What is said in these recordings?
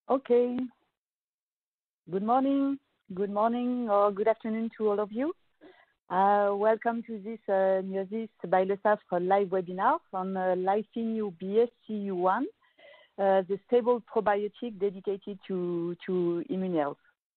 Okay. Good morning, or good afternoon to all of you. Welcome to this Miosis by Le Saffre live webinar on Lifeinu BSCU1, the stable probiotic dedicated to immune health.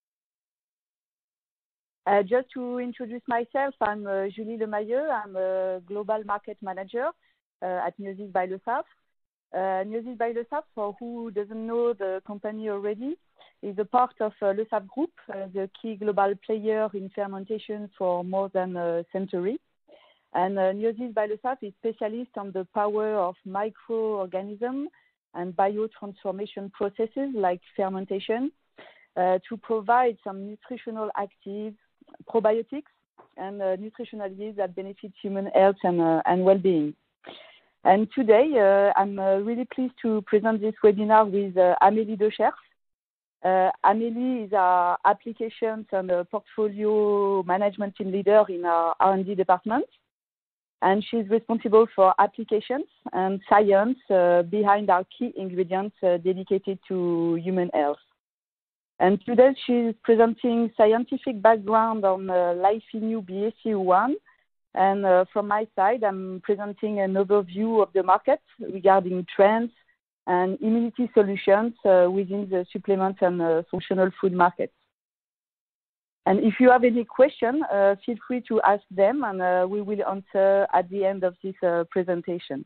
Just to introduce myself, I'm Julie Lemayeux. I'm a global market manager at Miosis by Le Saffre. Miosis by Le Saffre, for who doesn't know the company already, is a part of Le Saffre Group, the key global player in fermentation for more than a century. And Miosis by Le Saffre is specialist on the power of microorganisms and biotransformation processes like fermentation to provide some nutritional active probiotics and nutritional yields that benefit human health and well-being. And today, I'm really pleased to present this webinar with Amélie Deschers. Amélie is our applications and portfolio management team leader in our R&D department. And she's responsible for applications and science behind our key ingredients dedicated to human health. And today, she's presenting scientific background on Lifeinu BSCU1. And from my side, I'm presenting an overview of the market regarding trends and immunity solutions within the supplement and functional food markets. And if you have any question, feel free to ask them, and we will answer at the end of this presentation.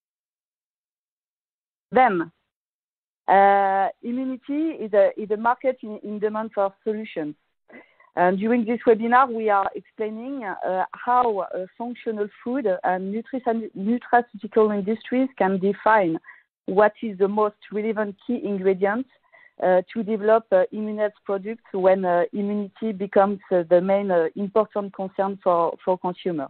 Then, immunity is a market in demand for solutions. And during this webinar, we are explaining how functional food and nutraceutical industries can define what is the most relevant key ingredient to develop immune health products when immunity becomes the main important concern for consumers.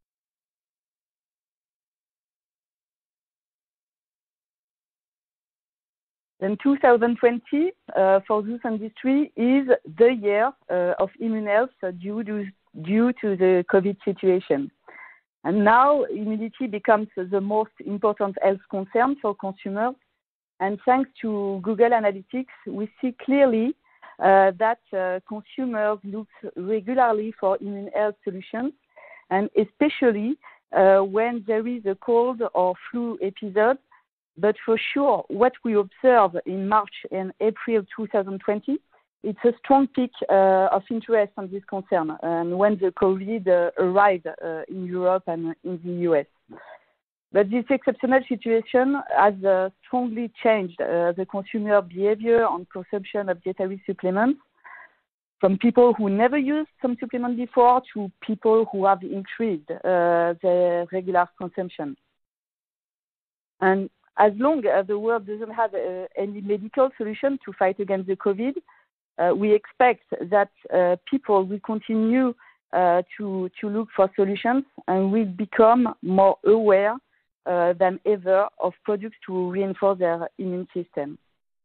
And 2020 for this industry is the year of immune health due to the COVID situation. And now immunity becomes the most important health concern for consumers. And thanks to Google Analytics, we see clearly that consumers look regularly for immune health solutions, and especially when there is a cold or flu episode. But for sure, what we observe in March and April 2020, it's a strong peak of interest on this concern, and when the COVID arrived in Europe and in the US. But this exceptional situation has strongly changed the consumer behavior on consumption of dietary supplements, from people who never used some supplement before to people who have increased their regular consumption. And as long as the world doesn't have any medical solution to fight against the COVID, we expect that people will continue to look for solutions and will become more aware than ever of products to reinforce their immune system.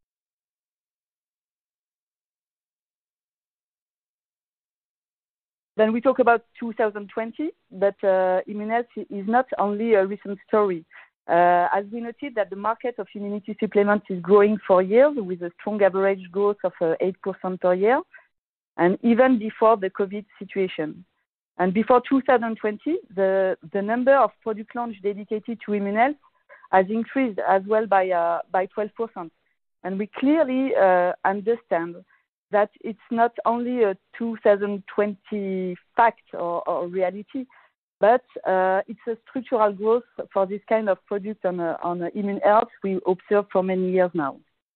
Then we talk about 2020, but immune health is not only a recent story. As we noted that the market of immunity supplements is growing for years with a strong average growth of 8% per year, and even before the COVID situation. And before 2020, the number of product launch dedicated to immune health has increased as well by 12%. And we clearly understand that it's not only a 2020 fact or reality, but it's a structural growth for this kind of product on immune health we observe for many years now.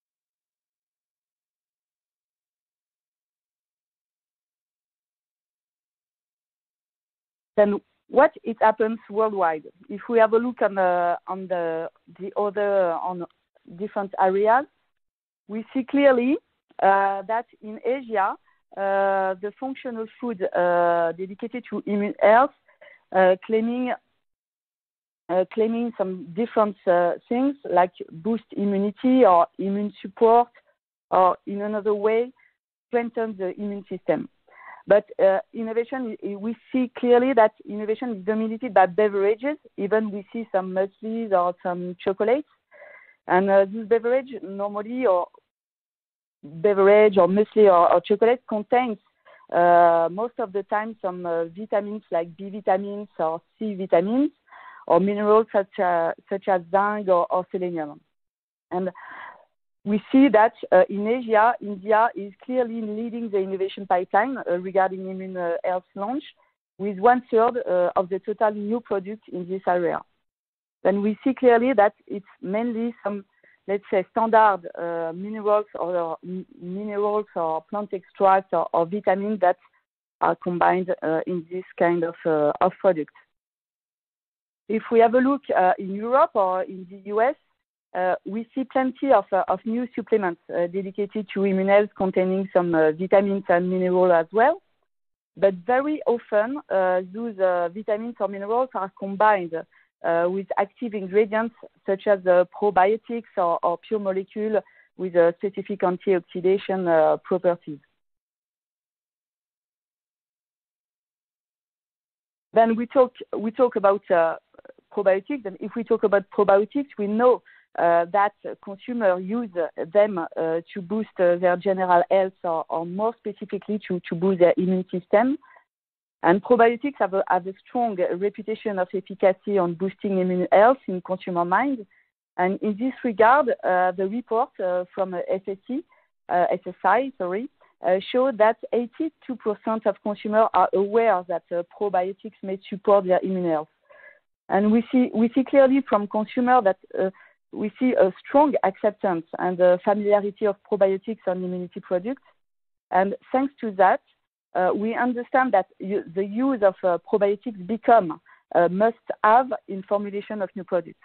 Then what it happens worldwide? If we have a look on different areas, we see clearly that in Asia, the functional food dedicated to immune health claiming some different things like boost immunity or immune support, or in another way, strengthen the immune system. But innovation, we see clearly that innovation is dominated by beverages. Even we see some mueslis or some chocolates. And this beverage normally or beverage or muesli or chocolate contains most of the time some vitamins like B vitamins or C vitamins or minerals such as zinc or selenium. And we see that in Asia, India is clearly leading the innovation pipeline regarding immune health launch, with 1/3 of the total new products in this area. Then we see clearly that it's mainly some, let's say, standard minerals or plant extracts or vitamins that are combined in this kind of product. If we have a look in Europe or in the US, we see plenty of new supplements dedicated to immune health containing some vitamins and minerals as well. But very often, those vitamins or minerals are combined with active ingredients such as probiotics or pure molecule with specific antioxidant properties. Then we talk about probiotics, and if we talk about probiotics, we know that consumers use them to boost their general health or more specifically to boost their immune system. And probiotics have a strong reputation of efficacy on boosting immune health in consumer mind. And in this regard, the report from SSI showed that 82% of consumers are aware that probiotics may support their immune health. And we see clearly from consumers that we see a strong acceptance and familiarity of probiotics on immunity products. And thanks to that, we understand that the use of probiotics become a must-have in formulation of new products.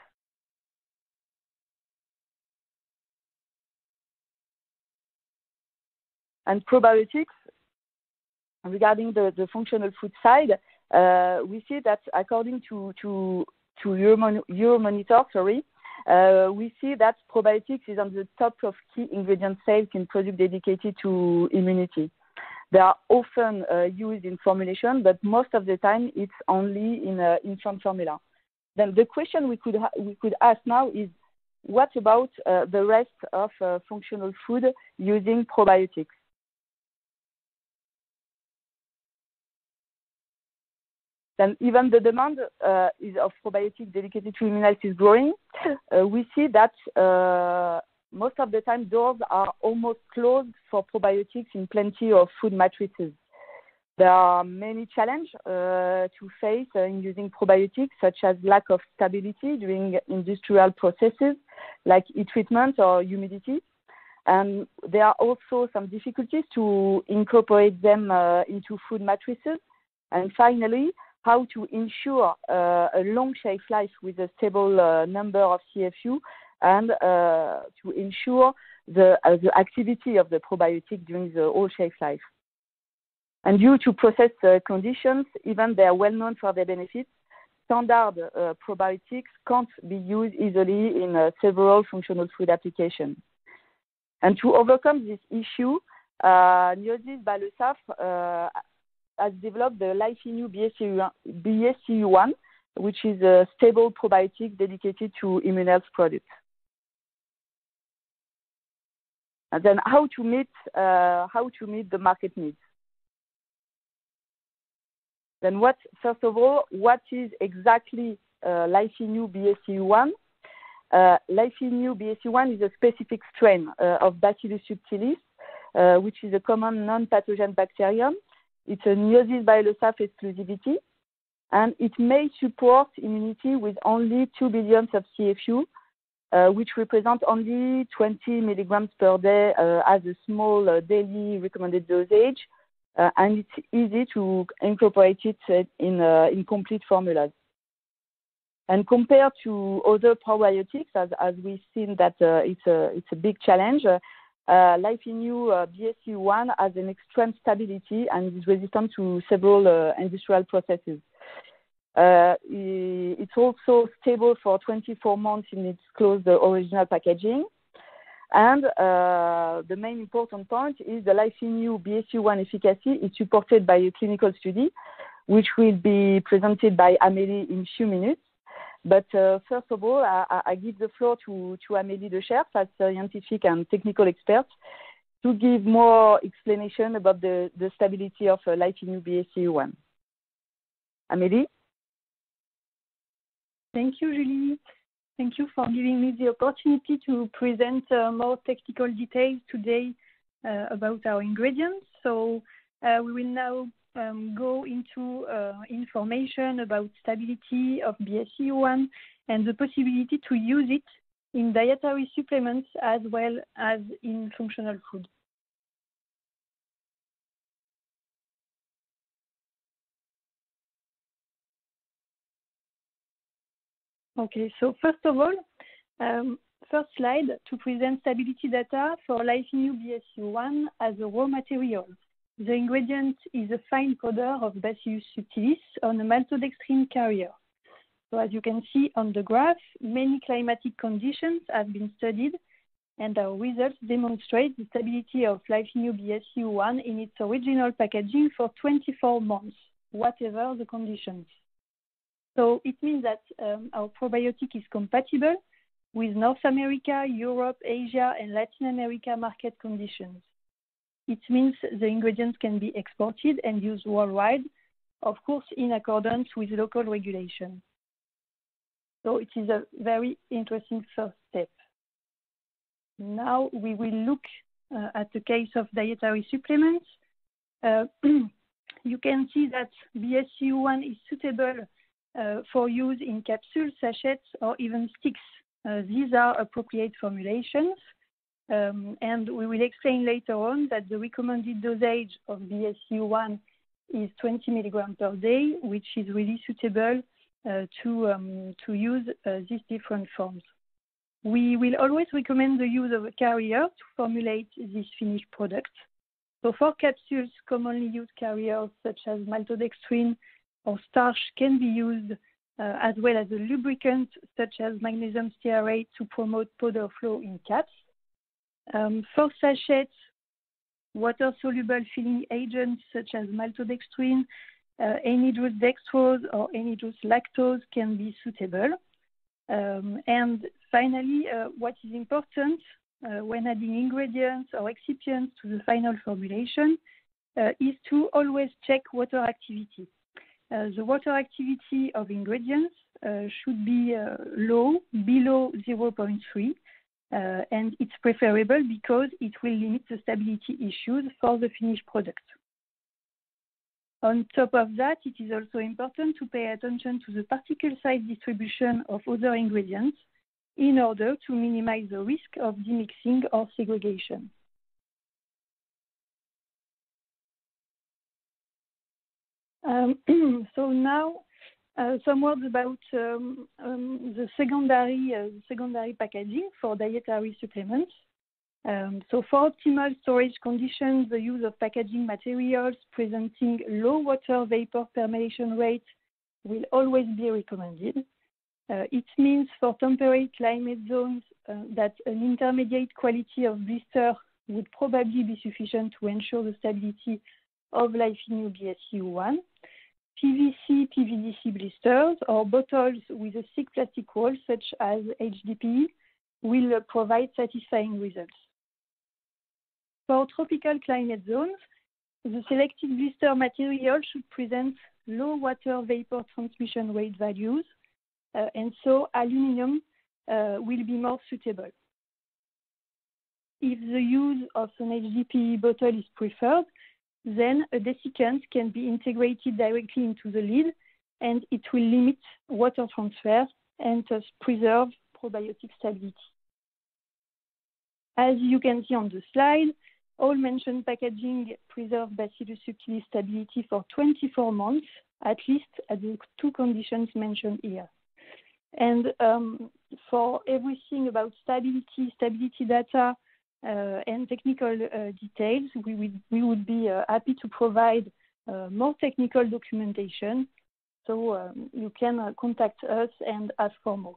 And probiotics, regarding the functional food side, we see that according to Euromonitor, we see that probiotics is on the top of key ingredient sales in products dedicated to immunity. They are often used in formulation, but most of the time it's only in infant formula. Then the question we could ask now is, what about the rest of functional food using probiotics? Then even the demand of probiotics dedicated to immune health is growing. We see that most of the time doors are almost closed for probiotics in plenty of food matrices. There are many challenges to face in using probiotics, such as lack of stability during industrial processes like heat treatment or humidity. And there are also some difficulties to incorporate them into food matrices. And finally, how to ensure a long shelf life with a stable number of CFU and to ensure the activity of the probiotic during the whole shelf life. And due to process conditions, even they are well known for their benefits, standard probiotics can't be used easily in several functional food applications. And to overcome this issue, Niosys by Le Saffre has developed the LifeInu BSCU1, which is a stable probiotic dedicated to immune health products. And then how to meet the market needs. Then first of all, what is exactly LifeInu BSCU1? LifeInu BSCU1 is a specific strain of Bacillus subtilis, which is a common non-pathogen bacterium. It's a Niosys by Le Saffre exclusivity, and it may support immunity with only 2 billion of CFU, which represent only 20 milligrams per day as a small daily recommended dosage, and it's easy to incorporate it in complete formulas. And compared to other probiotics, as we've seen that it's a big challenge, LifeInu BSCU1 has an extreme stability and is resistant to several industrial processes. It's also stable for 24 months in its closed original packaging. And the main important point is the LifeInu BSCU1 efficacy is supported by a clinical study, which will be presented by Amélie in a few minutes. But first of all, I give the floor to Amélie De Scherff as scientific and technical expert to give more explanation about the stability of LifeInu BSCU1. Amélie? Thank you, Julie. Thank you for giving me the opportunity to present more technical details today about our ingredients. So we will now go into information about stability of BSCU1 and the possibility to use it in dietary supplements as well as in functional food. Okay, so first of all, first slide to present stability data for LifeInu BSCU1 as a raw material. The ingredient is a fine powder of Bacillus subtilis on a maltodextrin carrier. So as you can see on the graph, many climatic conditions have been studied, and our results demonstrate the stability of LifeInu BSCU1 in its original packaging for 24 months, whatever the conditions. So it means that our probiotic is compatible with North America, Europe, Asia, and Latin America market conditions. It means the ingredients can be exported and used worldwide, of course, in accordance with local regulation. So it is a very interesting first step. Now we will look at the case of dietary supplements. You can see that BSCU1 is suitable for use in capsules, sachets, or even sticks. These are appropriate formulations. And we will explain later on that the recommended dosage of BSCU1 is 20 milligrams per day, which is really suitable to use these different forms. We will always recommend the use of a carrier to formulate this finished product. So for capsules, commonly used carriers such as maltodextrin or starch can be used as well as a lubricant such as magnesium stearate to promote powder flow in caps. For sachets, water-soluble filling agents such as maltodextrin, anhydrous dextrose or anhydrous lactose can be suitable. And finally, what is important when adding ingredients or excipients to the final formulation is to always check water activity. The water activity of ingredients should be low, below 0.3, and it's preferable because it will limit the stability issues for the finished product. On top of that, it is also important to pay attention to the particle size distribution of other ingredients in order to minimize the risk of demixing or segregation. So now some words about the secondary packaging for dietary supplements. So for optimal storage conditions, the use of packaging materials presenting low water vapor permeation rate will always be recommended. It means for temperate climate zones that an intermediate quality of blister would probably be sufficient to ensure the stability of LifeInu BSCU1. PVC, PVDC blisters or bottles with a thick plastic wall such as HDPE will provide satisfying results. For tropical climate zones, the selected blister material should present low water vapor transmission rate values, and so aluminum will be more suitable. If the use of an HDPE bottle is preferred, then a desiccant can be integrated directly into the lid, and it will limit water transfer and thus preserve probiotic stability. As you can see on the slide, all mentioned packaging preserve Bacillus subtilis stability for 24 months, at least at the two conditions mentioned here. And for everything about stability data, and technical details, we would be happy to provide more technical documentation. So you can contact us and ask for more.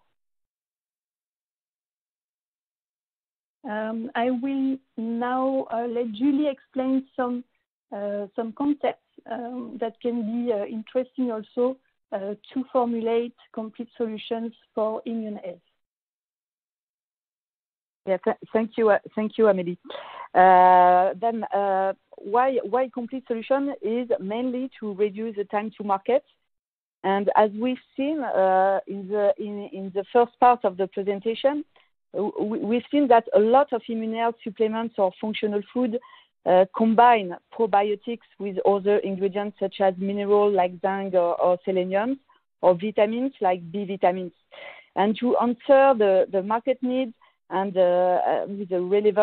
I will now let Julie explain some concepts that can be interesting also to formulate complete solutions for immune health. Yeah, thank you, Amélie. Then why complete solution is mainly to reduce the time to market, and as we've seen in the first part of the presentation, we've seen that a lot of immunohealth supplements or functional food combine probiotics with other ingredients such as minerals like zinc or selenium, or vitamins like B vitamins. And to answer the market needs and with a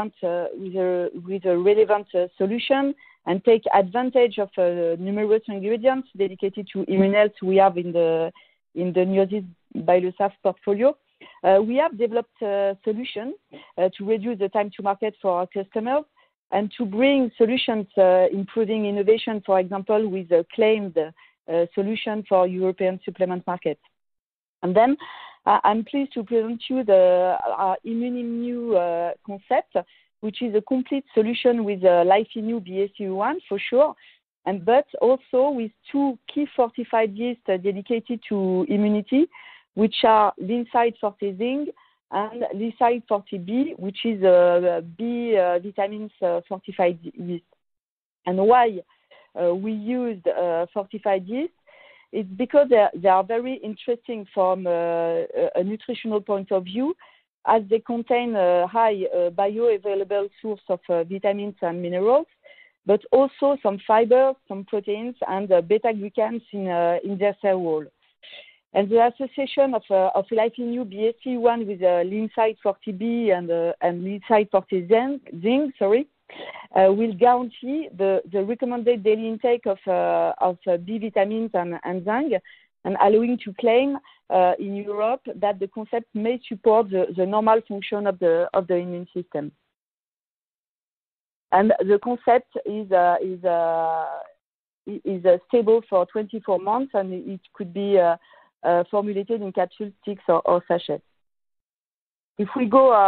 relevant solution, and take advantage of numerous ingredients dedicated to immune health we have in the Neosys by Le Saf portfolio, we have developed a solution to reduce the time to market for our customers and to bring solutions improving innovation, for example, with a claimed solution for European supplement market. And then I'm pleased to present you our Immunim concept, which is a complete solution with Life-in-You BSE1 for sure, but also with two key fortified yeasts dedicated to immunity, which are Linsight Forte Zinc and Linsight Forte B, which is B vitamins fortified yeast. And why we used fortified yeast? It's because they are very interesting from a nutritional point of view, as they contain a high bioavailable source of vitamins and minerals, but also some fibers, some proteins, and beta-glucans in their cell wall. And the association of Life-in-You BSE1 with Linsight Forte B and Linsight Forte Zinc, will guarantee the recommended daily intake of B vitamins and zinc, and allowing to claim in Europe that the concept may support the normal function of the immune system. And the concept is stable for 24 months, and it could be formulated in capsules, sticks, or sachets. If we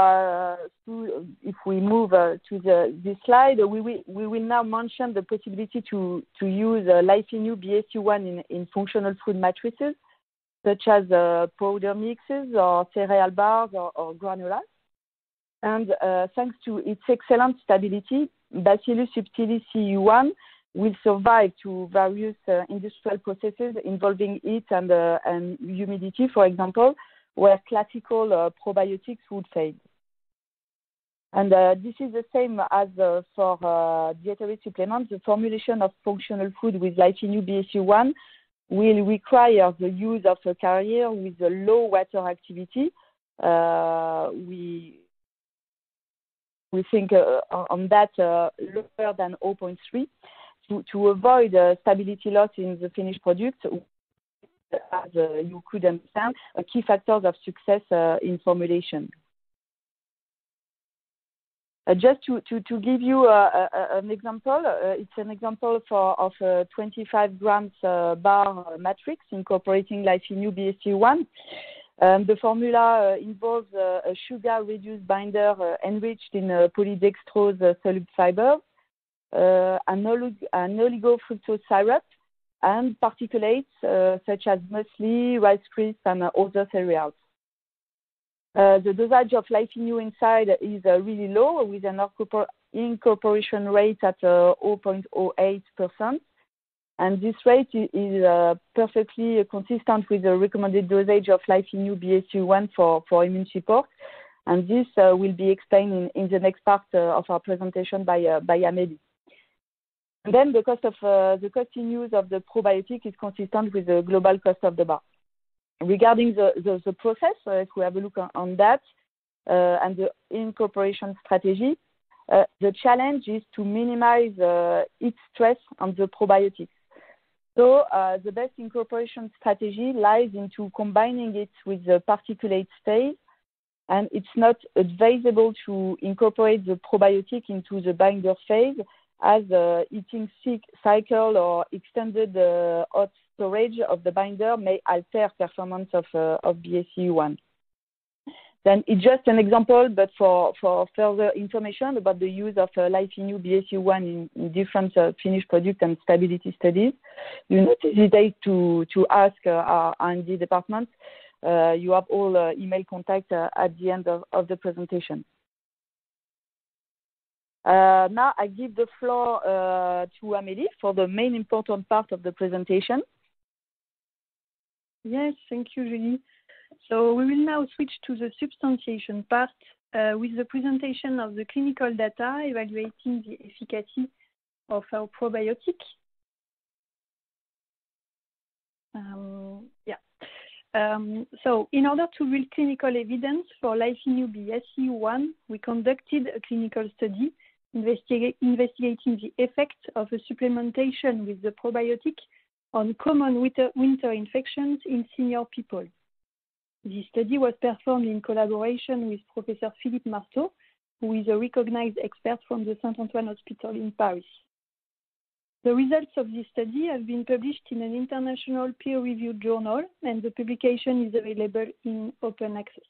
move to this slide, we will now mention the possibility to use Life-in-You BSE1 in functional food matrices, such as powder mixes or cereal bars or granolas. And thanks to its excellent stability, Bacillus subtilis CU1 will survive to various industrial processes involving heat and humidity, for example, where classical probiotics would fade. And this is the same as for dietary supplements. The formulation of functional food with Life-in-You BSE1 will require the use of a carrier with a low water activity. We think on that lower than 0.3 to avoid stability loss in the finished product, as you could understand, key factors of success in formulation. Just to give you an example, it's an example of a 25 grams bar matrix incorporating Life-in-You BSE1. The formula involves a sugar-reduced binder enriched in polydextrose soluble fiber, an oligofructose syrup, and particulates such as muesli, rice crisps, and other cereals. The dosage of Life-in-You inside is really low, with an incorporation rate at 0.08%. And this rate is perfectly consistent with the recommended dosage of Life-in-You BSE1 for immune support. And this will be explained in the next part of our presentation by Amélie. And then the cost in use of the probiotic is consistent with the global cost of the bar. Regarding the process, if we have a look on that, and the incorporation strategy, the challenge is to minimize heat stress on the probiotics. So the best incorporation strategy lies into combining it with the particulate phase, and it's not advisable to incorporate the probiotic into the binder phase, as heating cycle or extended hot storage of the binder may alter performance of BSE1. Then it's just an example, but for further information about the use of Life-in-You BSE1 in different finished product and stability studies, do not hesitate to ask our R&D department. You have all email contact at the end of the presentation. Now I give the floor to Amélie for the main important part of the presentation. Yes, thank you, Julie. So we will now switch to the substantiation part with the presentation of the clinical data evaluating the efficacy of our probiotic. So in order to build clinical evidence for LifeInu BSEU1, we conducted a clinical study investigating the effect of a supplementation with the probiotic on common winter infections in senior people. This study was performed in collaboration with Professor Philippe Marteau, who is a recognized expert from the Saint-Antoine Hospital in Paris. The results of this study have been published in an international peer-reviewed journal, and the publication is available in open access.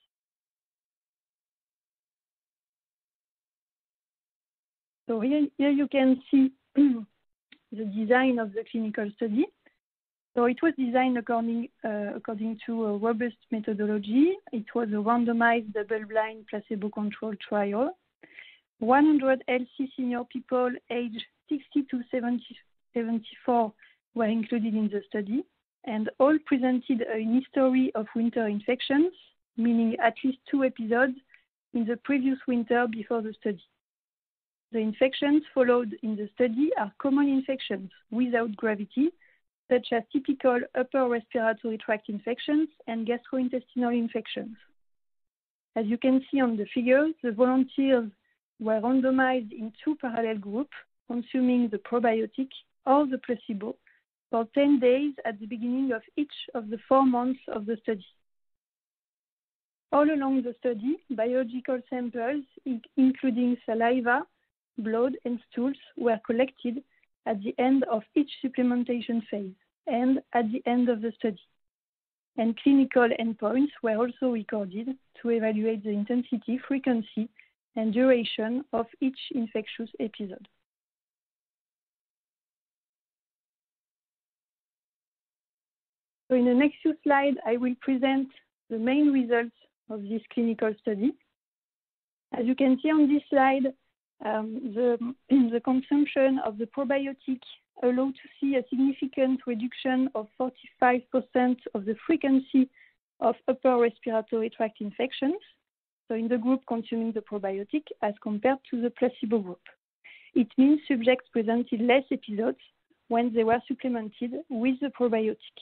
So here you can see the design of the clinical study. So it was designed according to a robust methodology. It was a randomized double-blind placebo-controlled trial. 100 healthy senior people aged 60 to 74 were included in the study, and all presented a history of winter infections, meaning at least 2 episodes in the previous winter before the study. The infections followed in the study are common infections without gravity, such as typical upper respiratory tract infections and gastrointestinal infections. As you can see on the figures, the volunteers were randomized in 2 parallel groups, consuming the probiotic or the placebo for 10 days at the beginning of each of the 4 months of the study. All along the study, biological samples, including saliva, blood, and stools, were collected at the end of each supplementation phase and at the end of the study. And clinical endpoints were also recorded to evaluate the intensity, frequency, and duration of each infectious episode. So in the next few slides, I will present the main results of this clinical study. As you can see on this slide, the consumption of the probiotic allowed to see a significant reduction of 45% of the frequency of upper respiratory tract infections, so in the group consuming the probiotic as compared to the placebo group. It means subjects presented less episodes when they were supplemented with the probiotic.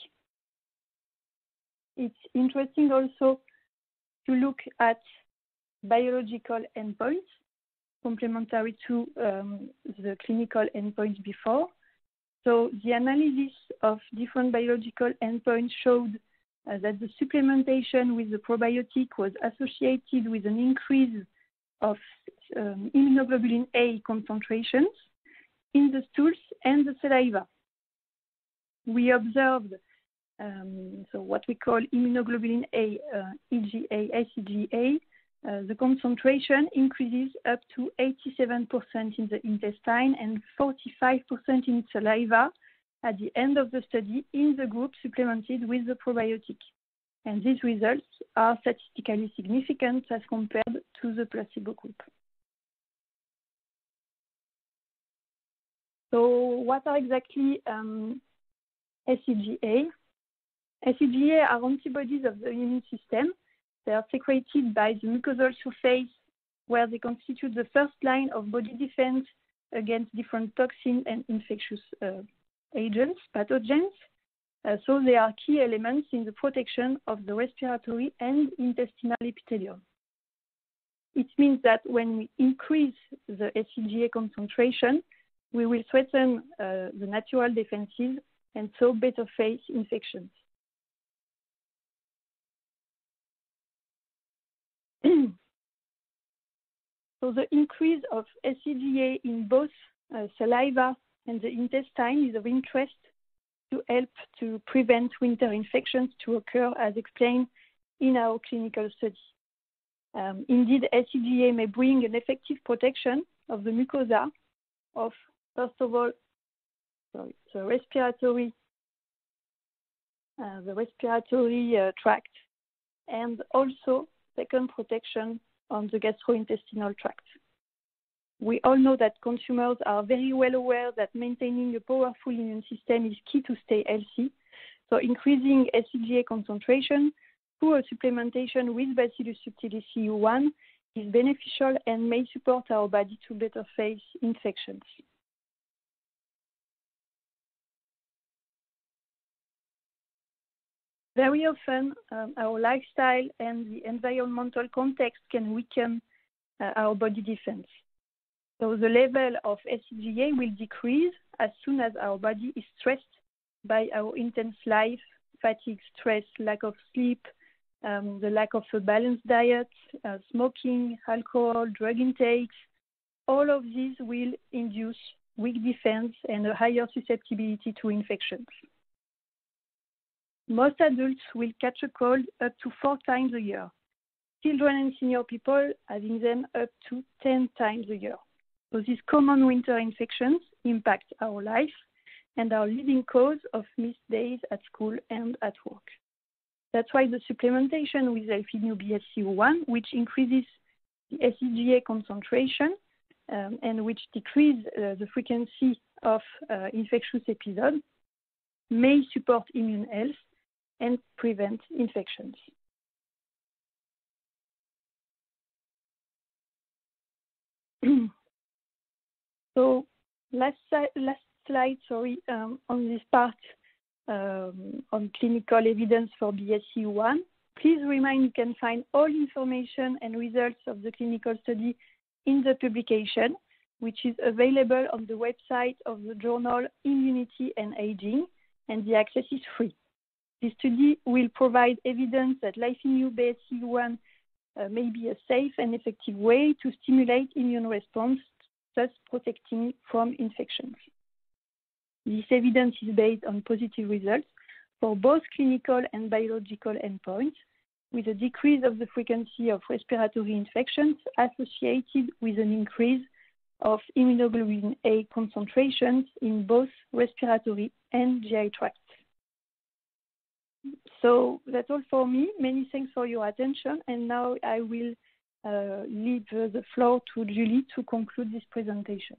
It's interesting also to look at biological endpoints complementary to the clinical endpoints before. So the analysis of different biological endpoints showed that the supplementation with the probiotic was associated with an increase of immunoglobulin A concentrations in the stools and the saliva. We observed so what we call immunoglobulin A, EGA, SEGA. The concentration increases up to 87% in the intestine and 45% in saliva at the end of the study in the group supplemented with the probiotic. And these results are statistically significant as compared to the placebo group. So what are exactly SEGA? SEGA are antibodies of the immune system. They are secreted by the mucosal surface, where they constitute the first line of body defense against different toxins and infectious agents, pathogens. So they are key elements in the protection of the respiratory and intestinal epithelium. It means that when we increase the SEGA concentration, we will threaten the natural defenses and so better face infections. So the increase of SEGA in both saliva and the intestine is of interest to help to prevent winter infections to occur, as explained in our clinical study. Indeed, SEGA may bring an effective protection of the mucosa of, first of all, the respiratory tract, and also second protection on the gastrointestinal tract. We all know that consumers are very well aware that maintaining a powerful immune system is key to stay healthy. So increasing SCGA concentration through a supplementation with Bacillus subtilis EU1 is beneficial and may support our body to better face infections. Very often, our lifestyle and the environmental context can weaken our body defense. So the level of SCGA will decrease as soon as our body is stressed by our intense life, fatigue, stress, lack of sleep, the lack of a balanced diet, smoking, alcohol, drug intakes. All of these will induce weak defense and a higher susceptibility to infections. Most adults will catch a cold up to 4 times a year. Children and senior people having them up to 10 times a year. So these common winter infections impact our life and are leading cause of missed days at school and at work. That's why the supplementation with Elfiniu BSCU1, which increases the SCGA concentration and which decreases the frequency of infectious episodes, may support immune health and prevent infections. So last slide, on this part on clinical evidence for BSCU1. Please remind you can find all information and results of the clinical study in the publication, which is available on the website of the journal Immunity and Aging, and the access is free. This study will provide evidence that Elfiniu BSCU1 may be a safe and effective way to stimulate immune response, thus protecting from infections. This evidence is based on positive results for both clinical and biological endpoints, with a decrease of the frequency of respiratory infections associated with an increase of immunoglobulin A concentrations in both respiratory and GI tracts. So that's all for me. Many thanks for your attention. And now I will leave the floor to Julie to conclude this presentation.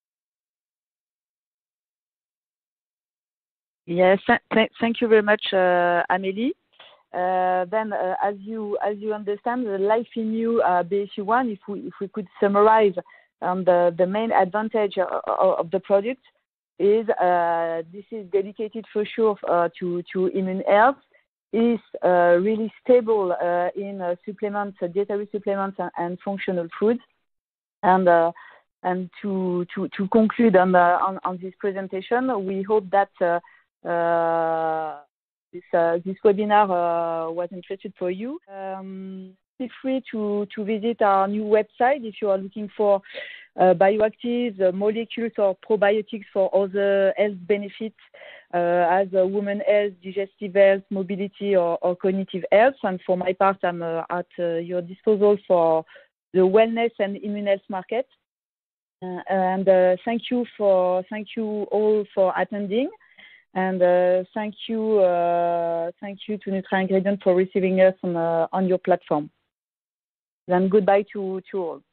Yes, thank you very much, Amélie. Then, as you understand, the Elfiniu BSCU1, if we could summarize the main advantage of the product is this is dedicated for sure to immune health. Is really stable in supplements, dietary supplements, and functional foods. And to conclude on this presentation, we hope that this webinar was interesting for you. Feel free to visit our new website if you are looking for bioactives, molecules, or probiotics for other health benefits as women health, digestive health, mobility, or cognitive health. And for my part, I'm at your disposal for the wellness and immune health market. And thank you all for attending. And thank you to NutraIngredients for receiving us on your platform. Then goodbye to all.